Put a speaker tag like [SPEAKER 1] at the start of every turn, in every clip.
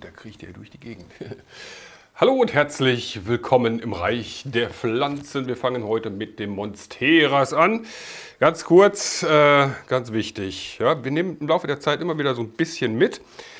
[SPEAKER 1] und der kriecht hier durch die Gegend. Hallo und herzlich willkommen im Reich der Pflanzen. Wir fangen heute mit dem Monsteras an. Ganz kurz, ganz wichtig. Ja, wir nehmen im Laufe der Zeit immer wieder so ein bisschen mit.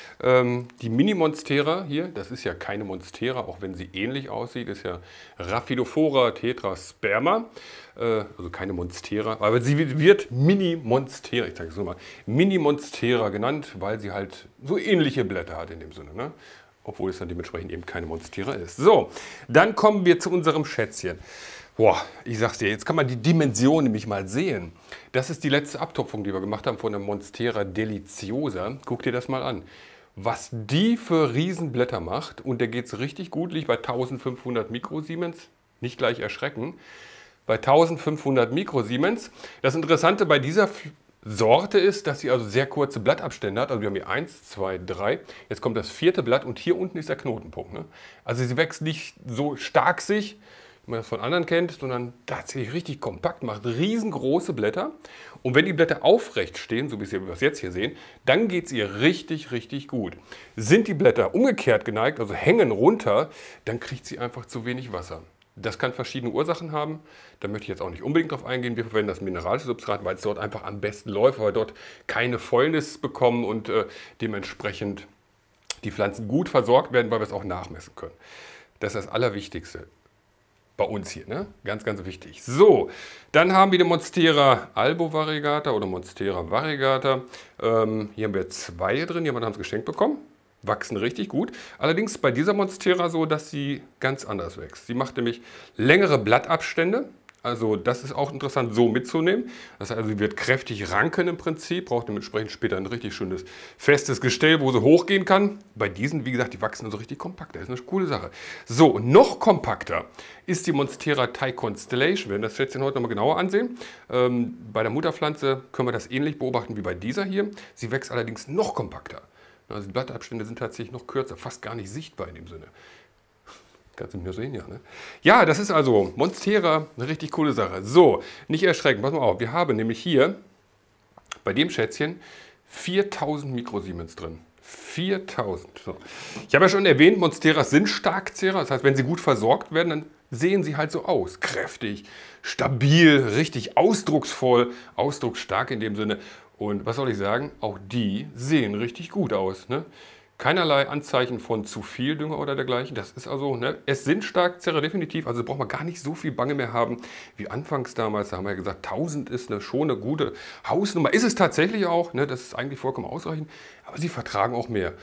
[SPEAKER 1] Die Mini-Monstera hier, das ist ja keine Monstera, auch wenn sie ähnlich aussieht, ist ja Rhaphidophora tetrasperma. Also keine Monstera, aber sie wird Mini-Monstera, ich zeige es nochmal, Mini-Monstera genannt, weil sie halt so ähnliche Blätter hat in dem Sinne, ne? Obwohl es dann dementsprechend eben keine Monstera ist. So, dann kommen wir zu unserem Schätzchen. Boah, ich sag's dir, jetzt kann man die Dimension nämlich mal sehen. Das ist die letzte Abtopfung, die wir gemacht haben von der Monstera deliciosa. Guck dir das mal an. Was die für Riesenblätter macht, und der geht's richtig gut, liegt bei 1500 Mikrosiemens, nicht gleich erschrecken. Bei 1500 Mikrosiemens. Das Interessante bei dieser Sorte ist, dass sie also sehr kurze Blattabstände hat. Also wir haben hier 1, 2, 3. Jetzt kommt das vierte Blatt und hier unten ist der Knotenpunkt. Ne? Also sie wächst nicht so stark sich, wie man das von anderen kennt, sondern tatsächlich richtig kompakt, macht riesengroße Blätter. Und wenn die Blätter aufrecht stehen, so wie wir es jetzt hier sehen, dann geht es ihr richtig, richtig gut. Sind die Blätter umgekehrt geneigt, also hängen runter, dann kriegt sie einfach zu wenig Wasser. Das kann verschiedene Ursachen haben. Da möchte ich jetzt auch nicht unbedingt drauf eingehen. Wir verwenden das mineralische Substrat, weil es dort einfach am besten läuft, weil wir dort keine Fäulnis bekommen und dementsprechend die Pflanzen gut versorgt werden, weil wir es auch nachmessen können. Das ist das Allerwichtigste bei uns hier, ne? Ganz, ganz wichtig. So, dann haben wir die Monstera albovariegata oder Monstera variegata. Hier haben wir zwei drin, jemand hat es geschenkt bekommen. Wachsen richtig gut. Allerdings bei dieser Monstera so, dass sie ganz anders wächst. Sie macht nämlich längere Blattabstände. Also das ist auch interessant so mitzunehmen. Das heißt, also sie wird kräftig ranken im Prinzip, braucht dementsprechend später ein richtig schönes, festes Gestell, wo sie hochgehen kann. Bei diesen, wie gesagt, die wachsen also richtig kompakt. Das ist eine coole Sache. So, und noch kompakter ist die Monstera Thai Constellation. Wir werden das Schätzchen heute nochmal genauer ansehen. Bei der Mutterpflanze können wir das ähnlich beobachten wie bei dieser hier. Sie wächst allerdings noch kompakter. Also die Blattabstände sind tatsächlich noch kürzer, fast gar nicht sichtbar in dem Sinne. Kannst du mir sehen, ja, ne? Ja, das ist also Monstera, eine richtig coole Sache. So, nicht erschrecken, pass mal auf. Wir haben nämlich hier bei dem Schätzchen 4000 Mikrosiemens drin. 4000. So. Ich habe ja schon erwähnt, Monsteras sind Starkzehrer. Das heißt, wenn sie gut versorgt werden, dann sehen sie halt so aus. Kräftig, stabil, richtig ausdrucksvoll, ausdrucksstark in dem Sinne. Und was soll ich sagen? Auch die sehen richtig gut aus. Ne? Keinerlei Anzeichen von zu viel Dünger oder dergleichen. Das ist also, ne? Es sind Starkzehrer definitiv. Also braucht man gar nicht so viel Bange mehr haben wie anfangs damals. Da haben wir ja gesagt, 1000 ist schon eine gute Hausnummer. Ist es tatsächlich auch. Ne? Das ist eigentlich vollkommen ausreichend. Aber sie vertragen auch mehr.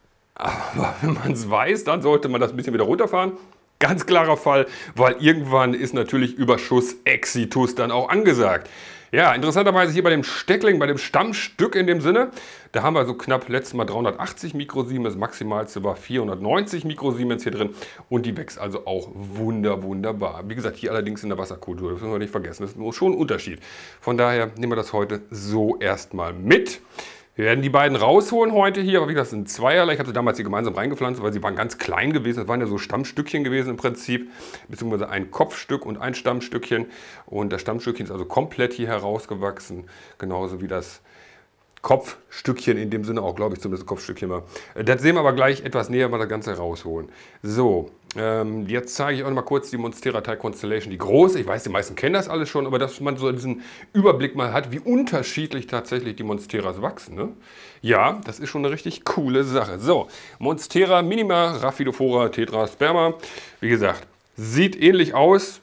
[SPEAKER 1] Aber wenn man es weiß, dann sollte man das ein bisschen wieder runterfahren. Ganz klarer Fall, weil irgendwann ist natürlich Überschuss Exitus dann auch angesagt. Ja, interessanterweise hier bei dem Steckling, bei dem Stammstück in dem Sinne, da haben wir so knapp letztes Mal 380 Mikrosiemens, maximalste war 490 Mikrosiemens hier drin und die wächst also auch wunderbar. Wie gesagt, hier allerdings in der Wasserkultur, das müssen wir nicht vergessen, das ist schon ein Unterschied. Von daher nehmen wir das heute so erstmal mit. Wir werden die beiden rausholen heute hier, aber wie gesagt, das sind zweierlei. Ich habe sie damals hier gemeinsam reingepflanzt, weil sie waren ganz klein gewesen. Das waren ja so Stammstückchen gewesen im Prinzip, beziehungsweise ein Kopfstück und ein Stammstückchen. Und das Stammstückchen ist also komplett hier herausgewachsen, genauso wie das Kopfstückchen in dem Sinne auch, glaube ich, zumindest ein Kopfstückchen war. Das sehen wir aber gleich etwas näher, mal das Ganze rausholen. So, jetzt zeige ich euch noch mal kurz die Monstera Thai Constellation, die große. Ich weiß, die meisten kennen das alles schon, aber dass man so diesen Überblick mal hat, wie unterschiedlich tatsächlich die Monsteras wachsen. Ne? Ja, das ist schon eine richtig coole Sache. So, Monstera minima Rhaphidophora tetrasperma. Wie gesagt, sieht ähnlich aus.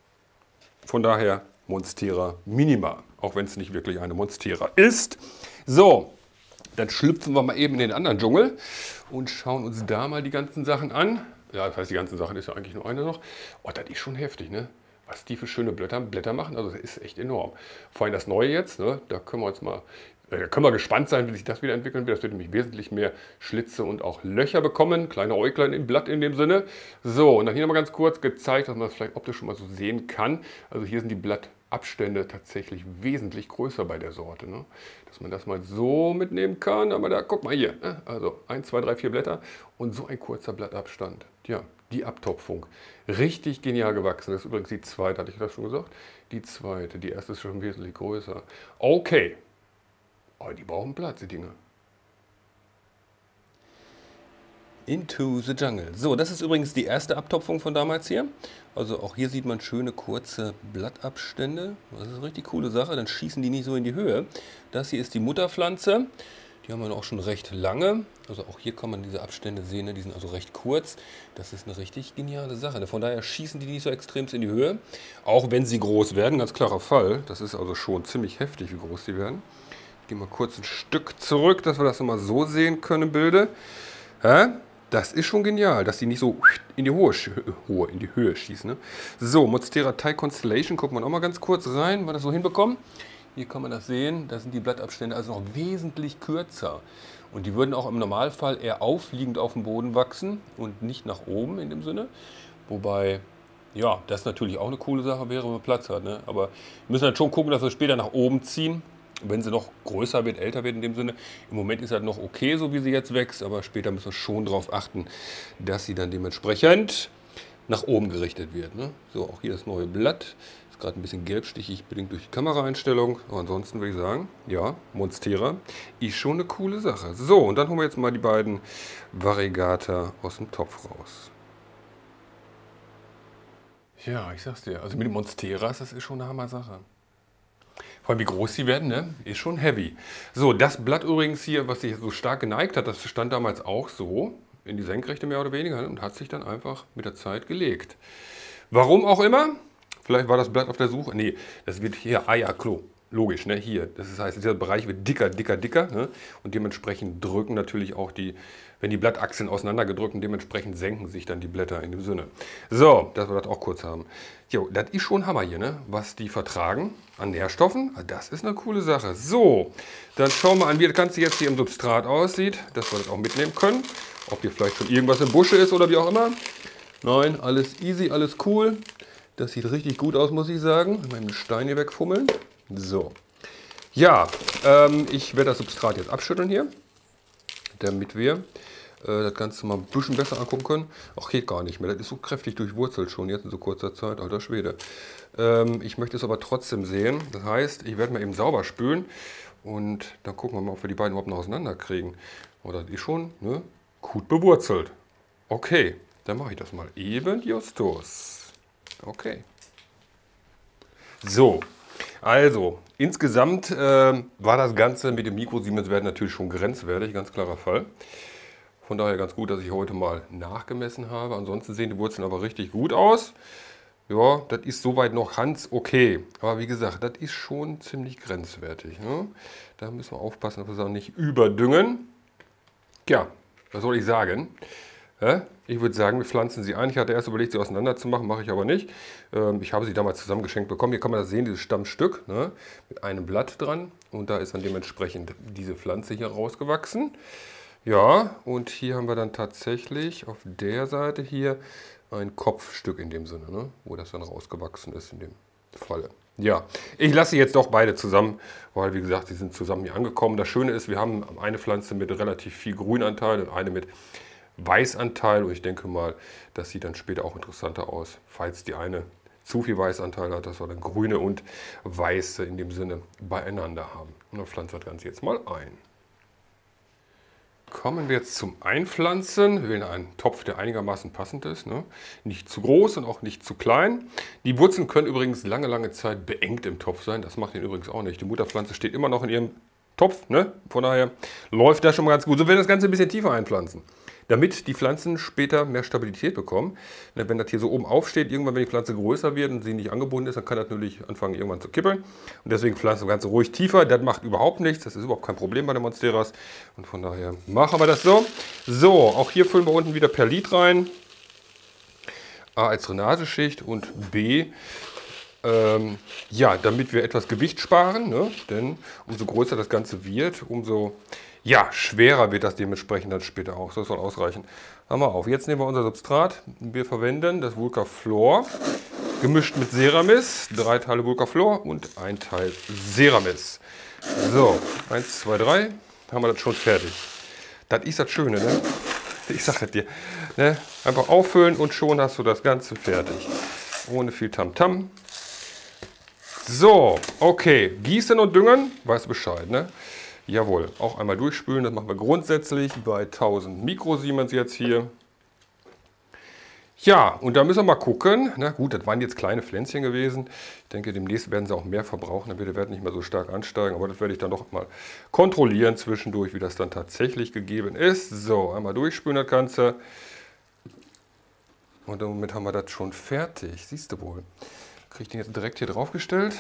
[SPEAKER 1] Von daher Monstera minima, auch wenn es nicht wirklich eine Monstera ist. So, dann schlüpfen wir mal eben in den anderen Dschungel und schauen uns da mal die ganzen Sachen an. Ja, das heißt, die ganzen Sachen ist ja eigentlich nur eine noch. Oh, das ist schon heftig, ne? Was die für schöne Blätter machen, also das ist echt enorm. Vor allem das Neue jetzt, ne? Da können wir uns mal, da können wir gespannt sein, wie sich das wieder entwickeln wird. Das wird nämlich wesentlich mehr Schlitze und auch Löcher bekommen. Kleine Äuglein im Blatt in dem Sinne. So, und dann hier nochmal ganz kurz gezeigt, dass man das vielleicht optisch schon mal so sehen kann. Also hier sind die Blattabstände tatsächlich wesentlich größer bei der Sorte. Ne? Dass man das mal so mitnehmen kann. Aber da, guck mal hier. Ne? Also 1, 2, 3, 4 Blätter und so ein kurzer Blattabstand. Ja, die Abtopfung. Richtig genial gewachsen. Das ist übrigens die zweite, hatte ich das schon gesagt? Die zweite. Die erste ist schon wesentlich größer. Okay. Aber die brauchen Platz, die Dinger. Into the Jungle. So, das ist übrigens die erste Abtopfung von damals hier. Also auch hier sieht man schöne kurze Blattabstände. Das ist eine richtig coole Sache, dann schießen die nicht so in die Höhe. Das hier ist die Mutterpflanze. Die haben wir auch schon recht lange. Also auch hier kann man diese Abstände sehen, ne? Die sind also recht kurz. Das ist eine richtig geniale Sache. Von daher schießen die nicht so extrem in die Höhe. Auch wenn sie groß werden, ganz klarer Fall. Das ist also schon ziemlich heftig, wie groß die werden. Ich gehe mal kurz ein Stück zurück, dass wir das nochmal so sehen können im Bilde. Das ist schon genial, dass die nicht so in die Höhe schießen. Ne? So, Monstera Thai Constellation, gucken wir auch mal ganz kurz rein, wenn wir das so hinbekommen. Hier kann man das sehen, da sind die Blattabstände also noch wesentlich kürzer. Und die würden auch im Normalfall eher aufliegend auf dem Boden wachsen und nicht nach oben in dem Sinne. Wobei, ja, das natürlich auch eine coole Sache wäre, wenn man Platz hat. Ne? Aber wir müssen halt schon gucken, dass wir später nach oben ziehen. Wenn sie noch größer wird, älter wird in dem Sinne. Im Moment ist halt noch okay, so wie sie jetzt wächst, aber später müssen wir schon darauf achten, dass sie dann dementsprechend nach oben gerichtet wird. Ne? So, auch hier das neue Blatt. Ist gerade ein bisschen gelbstichig, bedingt durch die Kameraeinstellung. Aber ansonsten würde ich sagen, ja, Monstera ist schon eine coole Sache. So, und dann holen wir jetzt mal die beiden Variegata aus dem Topf raus. Ja, ich sag's dir, also mit den Monsteras, das ist schon eine Hammer-Sache. Vor allem wie groß sie werden, ne? Ist schon heavy. So, das Blatt übrigens hier, was sich so stark geneigt hat, das stand damals auch so, in die Senkrechte mehr oder weniger, und hat sich dann einfach mit der Zeit gelegt. Warum auch immer, vielleicht war das Blatt auf der Suche, nee, das wird hier, klar, logisch, ne, hier. Das heißt, dieser Bereich wird dicker, dicker, dicker, ne? Und dementsprechend drücken natürlich auch die, wenn die Blattachseln auseinandergedrückt und dementsprechend senken sich dann die Blätter in dem Sinne. So, dass wir das auch kurz haben. Jo, das ist schon Hammer hier, ne? Was die vertragen an Nährstoffen. Das ist eine coole Sache. So, dann schauen wir an, wie das Ganze jetzt hier im Substrat aussieht, dass wir das auch mitnehmen können. Ob hier vielleicht schon irgendwas im Busche ist oder wie auch immer. Nein, alles easy, alles cool. Das sieht richtig gut aus, muss ich sagen. Mal den Stein hier wegfummeln. So. Ja, ich werde das Substrat jetzt abschütteln hier, damit wir das Ganze mal ein bisschen besser angucken können. Ach, geht gar nicht mehr. Das ist so kräftig durchwurzelt schon jetzt in so kurzer Zeit. Alter Schwede. Ich möchte es aber trotzdem sehen. Das heißt, ich werde mal eben sauber spülen und dann gucken wir mal, ob wir die beiden überhaupt noch auseinander kriegen. Aber das ist schon, ne, gut bewurzelt. Okay, dann mache ich das mal eben, Justus. Okay. So, also insgesamt war das Ganze mit dem Mikrosiemenswert natürlich schon grenzwertig, ganz klarer Fall. Von daher ganz gut, dass ich heute mal nachgemessen habe. Ansonsten sehen die Wurzeln aber richtig gut aus. Ja, das ist soweit noch ganz okay. Aber wie gesagt, das ist schon ziemlich grenzwertig. Ne? Da müssen wir aufpassen, dass wir es auch nicht überdüngen. Ja, was soll ich sagen? Ich würde sagen, wir pflanzen sie ein. Ich hatte erst überlegt, sie auseinander zu machen, mache ich aber nicht. Ich habe sie damals zusammengeschenkt bekommen. Hier kann man das sehen, dieses Stammstück, ne, mit einem Blatt dran. Und da ist dann dementsprechend diese Pflanze hier rausgewachsen. Ja, und hier haben wir dann tatsächlich auf der Seite hier ein Kopfstück in dem Sinne, ne, wo das dann rausgewachsen ist in dem Falle. Ja, ich lasse jetzt doch beide zusammen, weil wie gesagt, sie sind zusammen hier angekommen. Das Schöne ist, wir haben eine Pflanze mit relativ viel Grünanteil und eine mit Weißanteil, und ich denke mal, das sieht dann später auch interessanter aus, falls die eine zu viel Weißanteil hat, dass wir dann grüne und weiße in dem Sinne beieinander haben. Und dann pflanzen wir das Ganze jetzt mal ein. Kommen wir jetzt zum Einpflanzen. Wir wählen einen Topf, der einigermaßen passend ist. Ne? Nicht zu groß und auch nicht zu klein. Die Wurzeln können übrigens lange, lange Zeit beengt im Topf sein. Das macht ihn übrigens auch nicht. Die Mutterpflanze steht immer noch in ihrem Topf. Ne? Von daher läuft das schon mal ganz gut. So werden wir das Ganze ein bisschen tiefer einpflanzen, damit die Pflanzen später mehr Stabilität bekommen. Wenn das hier so oben aufsteht, irgendwann, wenn die Pflanze größer wird und sie nicht angebunden ist, dann kann das natürlich anfangen, irgendwann zu kippeln. Und deswegen pflanzen wir das Ganze ruhig tiefer. Das macht überhaupt nichts. Das ist überhaupt kein Problem bei den Monsteras. Und von daher machen wir das so. So, auch hier füllen wir unten wieder Perlit rein. A als Drainageschicht und B, ja, damit wir etwas Gewicht sparen. Ne? Denn umso größer das Ganze wird, umso ja, schwerer wird das dementsprechend dann später auch. Das soll ausreichen. Haben wir auf. Jetzt nehmen wir unser Substrat. Wir verwenden das Vulcaflor, gemischt mit Ceramis. 3 Teile Vulcaflor und 1 Teil Ceramis. So, 1, 2, 3. Haben wir das schon fertig. Das ist das Schöne, ne? Ich sage es dir. Ne? Einfach auffüllen und schon hast du das Ganze fertig. Ohne viel Tamtam. So, okay. Gießen und düngen, weißt du Bescheid, ne? Jawohl, auch einmal durchspülen. Das machen wir grundsätzlich bei 1000 Mikrosiemens jetzt hier. Ja, und da müssen wir mal gucken. Na gut, das waren jetzt kleine Pflänzchen gewesen. Ich denke, demnächst werden sie auch mehr verbrauchen, dann wird der Wert nicht mehr so stark ansteigen. Aber das werde ich dann doch mal kontrollieren zwischendurch, wie das dann tatsächlich gegeben ist. So, einmal durchspülen das Ganze. Und damit haben wir das schon fertig. Siehst du wohl. Kriege ich den jetzt direkt hier draufgestellt?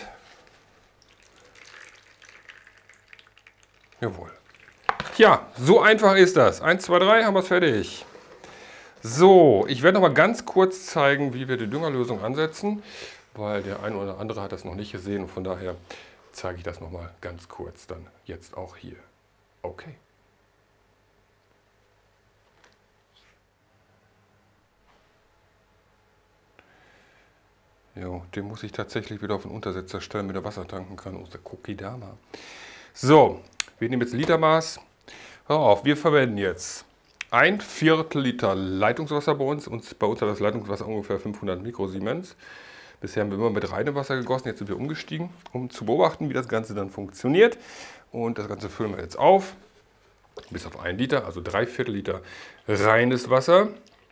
[SPEAKER 1] Jawohl. Ja, so einfach ist das. 1, 2, 3, haben wir es fertig. So, ich werde noch mal ganz kurz zeigen, wie wir die Düngerlösung ansetzen, weil der eine oder andere hat das noch nicht gesehen und von daher zeige ich das noch mal ganz kurz dann jetzt auch hier. Okay. Jo, den muss ich tatsächlich wieder auf den Untersetzer stellen, damit er Wasser tanken kann aus der Kokidama. So, wir nehmen jetzt Litermaß. Hör auf, wir verwenden jetzt 1/4 Liter Leitungswasser bei uns. Bei uns hat das Leitungswasser ungefähr 500 Mikrosiemens. Bisher haben wir immer mit reinem Wasser gegossen, jetzt sind wir umgestiegen, um zu beobachten, wie das Ganze dann funktioniert. Und das Ganze füllen wir jetzt auf, bis auf 1 Liter, also 3/4 Liter reines Wasser.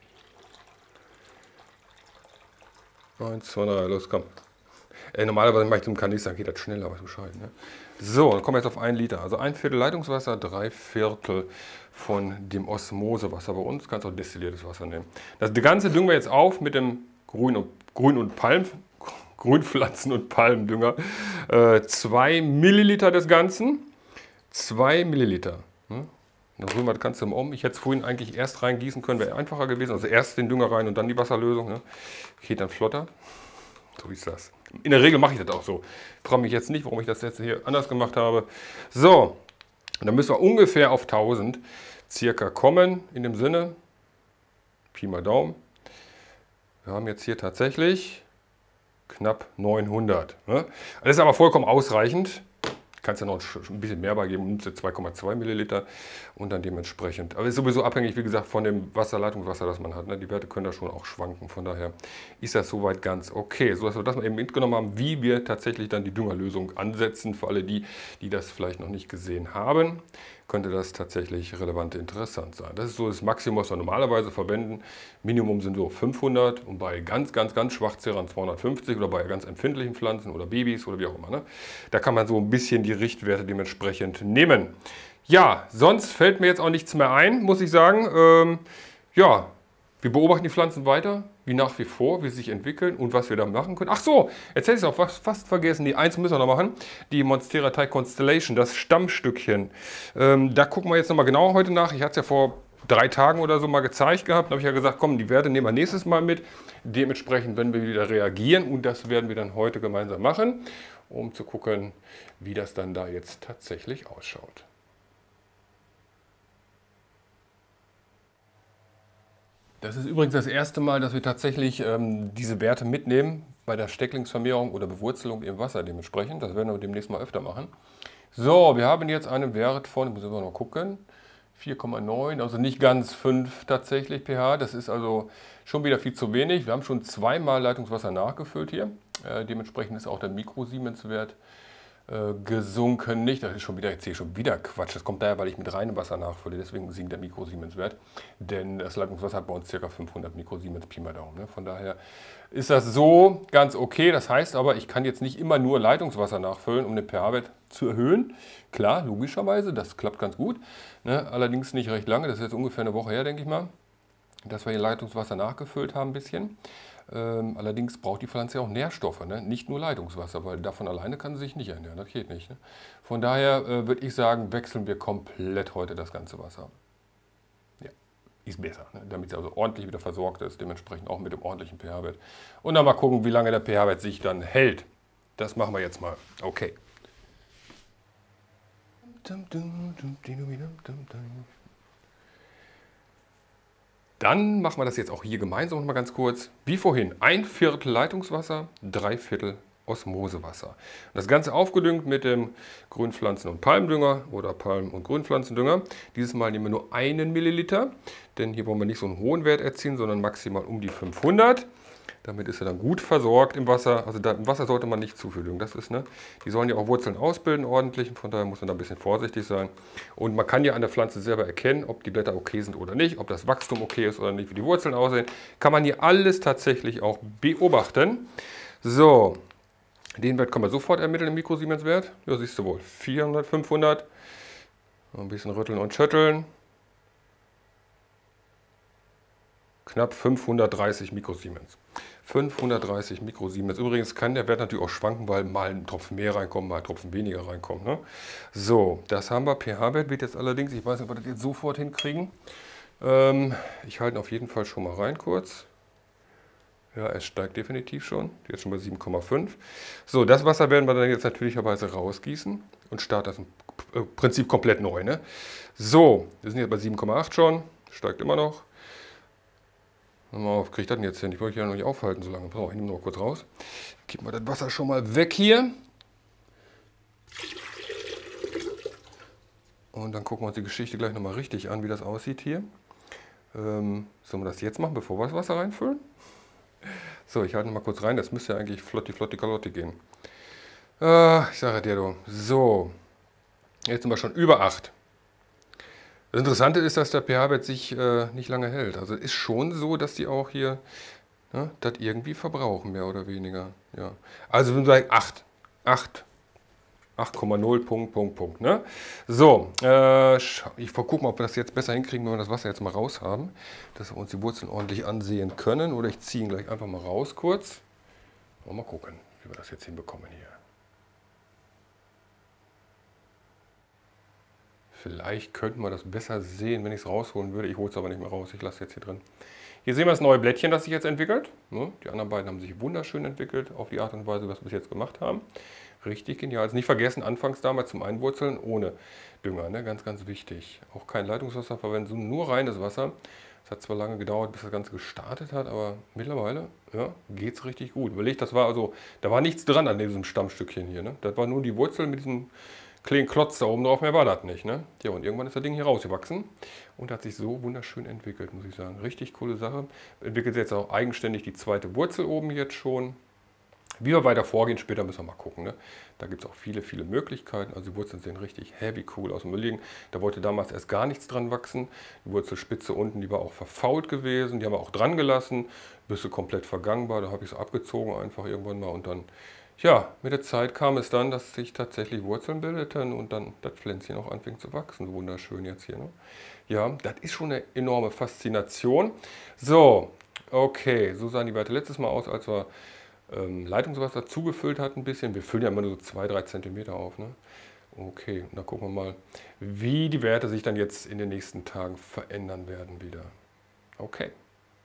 [SPEAKER 1] 1, 2, 3, los, komm. Normalerweise mache ich zum Kanister, geht das schneller, aber Bescheid. Ne? So, dann kommen wir jetzt auf 1 Liter. Also 1/4 Leitungswasser, 3/4 von dem Osmosewasser. Bei uns kannst du auch destilliertes Wasser nehmen. Das Ganze düngen wir jetzt auf mit dem Grünpflanzen- und Palmdünger. 2 Milliliter des Ganzen. 2 Milliliter. Ne? Dann rühren wir das Ganze mal um. Ich hätte es vorhin eigentlich erst reingießen können, wäre einfacher gewesen. Also erst den Dünger rein und dann die Wasserlösung. Ne? Geht dann flotter. So ist das. In der Regel mache ich das auch so. Ich frage mich jetzt nicht, warum ich das jetzt hier anders gemacht habe. So, dann müssen wir ungefähr auf 1000 circa kommen. In dem Sinne, Pi mal Daumen. Wir haben jetzt hier tatsächlich knapp 900. Ne? Das ist aber vollkommen ausreichend. Kannst ja noch ein bisschen mehr beigeben, nimmst du 2,2 Milliliter und dann dementsprechend. Aber ist sowieso abhängig, wie gesagt, von dem Leitungswasser, das man hat. Ne? Die Werte können da schon auch schwanken. Von daher ist das soweit ganz okay. So dass wir das mal eben mitgenommen haben, wie wir tatsächlich dann die Düngerlösung ansetzen. Für alle die, die das vielleicht noch nicht gesehen haben, könnte das tatsächlich relevant interessant sein. Das ist so das Maximum, was wir normalerweise verwenden. Minimum sind so 500 und bei ganz Schwachzehrern 250 oder bei ganz empfindlichen Pflanzen oder Babys oder wie auch immer. Ne? Da kann man so ein bisschen die Richtwerte dementsprechend nehmen. Ja, sonst fällt mir jetzt auch nichts mehr ein, muss ich sagen. Ja, wir beobachten die Pflanzen weiter, wie nach wie vor, wie sie sich entwickeln und was wir da machen können. Ach so, jetzt hätte ich es auch fast vergessen. Die eins müssen wir noch machen. Die Monstera Thai Constellation, das Stammstückchen. Da gucken wir jetzt nochmal genauer heute nach. Ich hatte es ja vor 3 Tagen oder so mal gezeigt gehabt. Da habe ich ja gesagt, komm, die Werte nehmen wir nächstes Mal mit. Dementsprechend werden wir wieder reagieren und das werden wir dann heute gemeinsam machen, um zu gucken, wie das dann da jetzt tatsächlich ausschaut. Das ist übrigens das erste Mal, dass wir tatsächlich diese Werte mitnehmen bei der Stecklingsvermehrung oder Bewurzelung im Wasser dementsprechend. Das werden wir demnächst mal öfter machen. So, wir haben jetzt einen Wert von, müssen wir noch gucken, 4,9, also nicht ganz 5 tatsächlich pH. Das ist also schon wieder viel zu wenig. Wir haben schon 2-mal Leitungswasser nachgefüllt hier. Dementsprechend ist auch der Mikrosiemens-Wert gesunken nicht. Das ist schon wieder, jetzt hier schon wieder Quatsch. Das kommt daher, weil ich mit reinem Wasser nachfülle. Deswegen sinkt der Mikrosiemens-Wert. Denn das Leitungswasser hat bei uns ca. 500 Mikrosiemens Pi mal Daumen. Ne? Von daher ist das so ganz okay. Das heißt aber, ich kann jetzt nicht immer nur Leitungswasser nachfüllen, um den pH-Wert zu erhöhen. Klar, logischerweise, das klappt ganz gut. Ne? Allerdings nicht recht lange. Das ist jetzt ungefähr eine Woche her, denke ich mal, dass wir hier Leitungswasser nachgefüllt haben ein bisschen. Allerdings braucht die Pflanze auch Nährstoffe, ne? Nicht nur Leitungswasser, weil davon alleine kann sie sich nicht ernähren, das geht nicht. Ne? Von daher würde ich sagen, wechseln wir komplett heute das ganze Wasser. Ja, ist besser, ne? Damit sie also ordentlich wieder versorgt ist, dementsprechend auch mit dem ordentlichen pH-Wert. Und dann mal gucken, wie lange der pH-Wert sich dann hält. Das machen wir jetzt mal. Okay. Dann machen wir das jetzt auch hier gemeinsam noch mal ganz kurz. Wie vorhin, 1/4 Leitungswasser, 3/4 Osmosewasser. Das Ganze aufgedüngt mit dem Grünpflanzen- und Palmdünger oder Palm- und Grünpflanzendünger. Dieses Mal nehmen wir nur 1 Milliliter, denn hier wollen wir nicht so einen hohen Wert erzielen, sondern maximal um die 500. Damit ist er dann gut versorgt im Wasser. Also im Wasser sollte man nicht zu viel düngen. Das ist, ne? Die sollen ja auch Wurzeln ausbilden ordentlich. Von daher muss man da ein bisschen vorsichtig sein. Und man kann ja an der Pflanze selber erkennen, ob die Blätter okay sind oder nicht, ob das Wachstum okay ist oder nicht, wie die Wurzeln aussehen. Kann man hier alles tatsächlich auch beobachten. So, den Wert kann man sofort ermitteln, im Mikrosiemens-Wert. Ja, siehst du wohl. 400, 500. Ein bisschen rütteln und schütteln. Knapp 530 Mikrosiemens. 530 Mikrosiemens. Übrigens kann der Wert natürlich auch schwanken, weil mal ein Tropfen mehr reinkommt, mal ein Tropfen weniger reinkommt. Ne? So, das haben wir. pH-Wert wird jetzt allerdings, ich weiß nicht, ob wir das jetzt sofort hinkriegen. Ich halte ihn auf jeden Fall schon mal rein kurz. Ja, es steigt definitiv schon. Jetzt schon bei 7,5. So, das Wasser werden wir dann jetzt natürlicherweise rausgießen und starten das im Prinzip komplett neu. Ne? So, wir sind jetzt bei 7,8 schon. Steigt immer noch. Mal auf, kriege ich das denn jetzt hin? Ich wollte ja noch nicht aufhalten so lange. Ich nehme noch kurz raus. Gib mal das Wasser schon mal weg hier. Und dann gucken wir uns die Geschichte gleich nochmal richtig an, wie das aussieht hier. Sollen wir das jetzt machen, bevor wir das Wasser reinfüllen? So, ich halte noch mal kurz rein. Das müsste ja eigentlich flotti, flotti, kalotti gehen. Ich sage dir, du. So, jetzt sind wir schon über 8. Das Interessante ist, dass der pH-Wert sich nicht lange hält. Also ist schon so, dass die auch hier das irgendwie verbrauchen, mehr oder weniger. Ja. Also wenn wir sagen 8, 8,0, Punkt. Ne? So, ich gucke mal, ob wir das jetzt besser hinkriegen, wenn wir das Wasser jetzt mal raus haben. Dass wir uns die Wurzeln ordentlich ansehen können. Oder ich ziehe ihn gleich einfach mal raus kurz. Mal gucken, wie wir das jetzt hinbekommen hier. Vielleicht könnten wir das besser sehen, wenn ich es rausholen würde. Ich hole es aber nicht mehr raus, ich lasse es jetzt hier drin. Hier sehen wir das neue Blättchen, das sich jetzt entwickelt. Die anderen beiden haben sich wunderschön entwickelt, auf die Art und Weise, was wir bis jetzt gemacht haben. Richtig genial. Also nicht vergessen, anfangs damals zum Einwurzeln ohne Dünger, ne? Ganz, ganz wichtig. Auch kein Leitungswasser verwenden, nur reines Wasser. Es hat zwar lange gedauert, bis das Ganze gestartet hat, aber mittlerweile geht es richtig gut. Überlegt, da war nichts dran an diesem Stammstückchen hier. Ne? Das war nur die Wurzel mit diesem kleinen Klotz da oben drauf, mehr war das nicht. Ne? Ja, und irgendwann ist das Ding hier rausgewachsen und hat sich so wunderschön entwickelt, muss ich sagen. Richtig coole Sache. Entwickelt jetzt auch eigenständig die zweite Wurzel oben jetzt schon. Wie wir weiter vorgehen, später müssen wir mal gucken. Ne? Da gibt es auch viele, viele Möglichkeiten. Also die Wurzeln sehen richtig heavy cool aus dem Überlegen. Da wollte damals erst gar nichts dran wachsen. Die Wurzelspitze unten, die war auch verfault gewesen. Die haben wir auch dran gelassen. Bis sie komplett vergangen war. Da habe ich es abgezogen einfach irgendwann mal. Und dann, ja, mit der Zeit kam es dann, dass sich tatsächlich Wurzeln bildeten und dann das Pflänzchen auch anfing zu wachsen. Wunderschön jetzt hier. Ne? Ja, das ist schon eine enorme Faszination. So, okay, so sahen die Werte letztes Mal aus, als wir Leitungswasser zugefüllt hat ein bisschen. Wir füllen ja immer nur so 2-3 cm auf. Ne? Okay, und dann gucken wir mal, wie die Werte sich dann jetzt in den nächsten Tagen verändern werden wieder. Okay.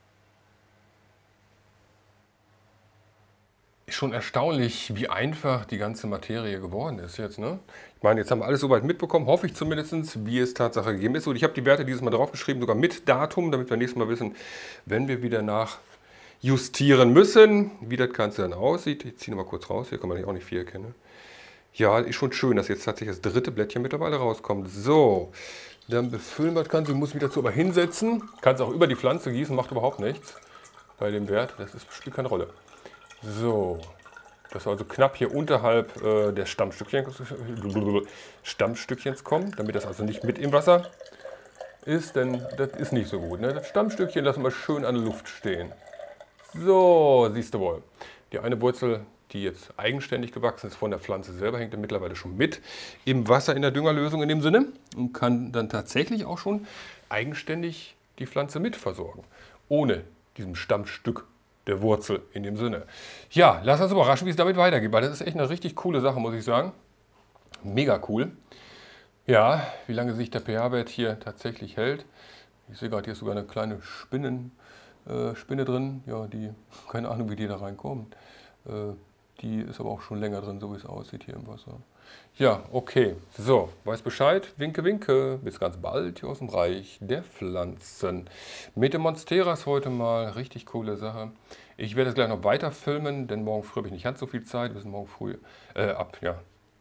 [SPEAKER 1] Ist schon erstaunlich, wie einfach die ganze Materie geworden ist jetzt. Ne? Ich meine, jetzt haben wir alles soweit mitbekommen, hoffe ich zumindest, wie es Tatsache gegeben ist. Und ich habe die Werte dieses Mal draufgeschrieben, sogar mit Datum, damit wir nächstes Mal wissen, wenn wir wieder nachjustieren müssen, wie das Ganze dann aussieht. Ich ziehe mal kurz raus, hier kann man auch nicht viel erkennen. Ja, ist schon schön, dass jetzt tatsächlich das dritte Blättchen mittlerweile rauskommt. So, dann befüllen wir das Ganze. Ich muss mich dazu aber hinsetzen. Kann es auch über die Pflanze gießen, macht überhaupt nichts bei dem Wert. Spielt keine Rolle. So, das soll also knapp hier unterhalb des Stammstückchens kommen, damit das also nicht mit im Wasser ist, denn das ist nicht so gut. Ne? Das Stammstückchen lassen wir schön an der Luft stehen. So, siehst du wohl. Die eine Wurzel, die jetzt eigenständig gewachsen ist von der Pflanze selber, hängt dann mittlerweile schon mit im Wasser in der Düngerlösung in dem Sinne und kann dann tatsächlich auch schon eigenständig die Pflanze mitversorgen, ohne diesem Stammstück der Wurzel in dem Sinne. Ja, lass uns überraschen, wie es damit weitergeht, weil das ist echt eine richtig coole Sache, muss ich sagen. Mega cool. Ja, wie lange sich der pH-Wert hier tatsächlich hält. Ich sehe gerade, hier ist sogar eine kleine Spinne drin. Ja, keine Ahnung, wie die da reinkommt. Die ist aber auch schon länger drin, so wie es aussieht hier im Wasser. Ja, okay. So, weiß Bescheid. Winke, winke. Bis ganz bald hier aus dem Reich der Pflanzen. Mit dem Monsteras heute mal. Richtig coole Sache. Ich werde es gleich noch weiter filmen, denn morgen früh habe ich nicht ganz so viel Zeit. Wir sind morgen früh ab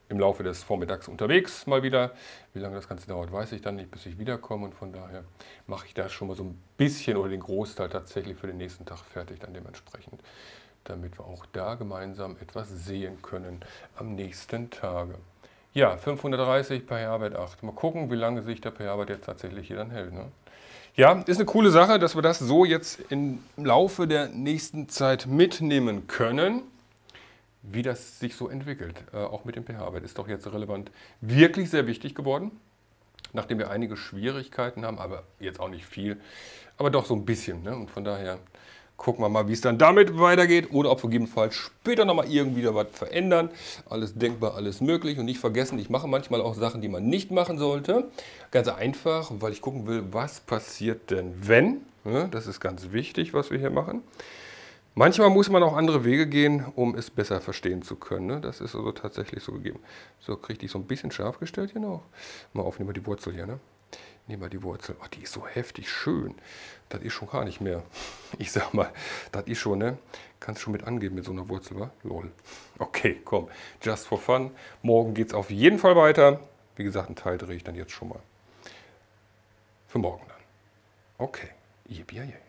[SPEAKER 1] im Laufe des Vormittags unterwegs mal wieder. Wie lange das Ganze dauert, weiß ich dann nicht, bis ich wiederkomme. Und von daher mache ich das schon mal so ein bisschen oder den Großteil tatsächlich für den nächsten Tag fertig dann dementsprechend, damit wir auch da gemeinsam etwas sehen können am nächsten Tage. Ja, 530 per Herbert 8. Mal gucken, wie lange sich der per Herbert jetzt tatsächlich hier dann hält. Ne? Ja, ist eine coole Sache, dass wir das so jetzt im Laufe der nächsten Zeit mitnehmen können, wie das sich so entwickelt. Auch mit dem pH-Wert ist doch jetzt relevant wirklich sehr wichtig geworden, nachdem wir einige Schwierigkeiten haben, aber jetzt auch nicht viel, aber doch so ein bisschen. Ne? Und von daher gucken wir mal, wie es dann damit weitergeht oder ob wir gegebenenfalls später nochmal irgendwie da was verändern. Alles denkbar, alles möglich. Und nicht vergessen, ich mache manchmal auch Sachen, die man nicht machen sollte. Ganz einfach, weil ich gucken will, was passiert denn, wenn. Ja, das ist ganz wichtig, was wir hier machen. Manchmal muss man auch andere Wege gehen, um es besser verstehen zu können. Ne? Das ist also tatsächlich so gegeben. So, kriege ich so ein bisschen scharf gestellt hier noch. Mal auf, nehmen wir die Wurzel hier. Ne? Nehmen wir die Wurzel. Oh, die ist so heftig schön. Das ist schon gar nicht mehr. Ich sag mal, das ist schon, ne? Kannst schon mit angeben mit so einer Wurzel, wa? Lol. Okay, komm. Just for fun. Morgen geht es auf jeden Fall weiter. Wie gesagt, einen Teil drehe ich dann jetzt schon mal. Für morgen dann. Okay. Yippie.